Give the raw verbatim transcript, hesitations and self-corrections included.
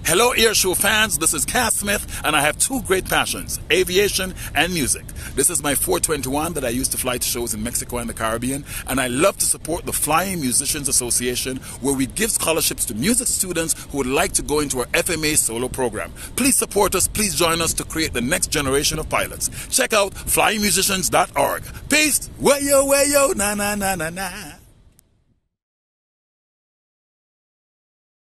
Hello Air Show fans, this is Kass Smith and I have two great passions, aviation and music. This is my four twenty-one that I used to fly to shows in Mexico and the Caribbean, and I love to support the Flying Musicians Association, where we give scholarships to music students who would like to go into our F M A solo program. Please support us, please join us to create the next generation of pilots. Check out flying musicians dot org. Peace, way yo, way yo, na na na na na.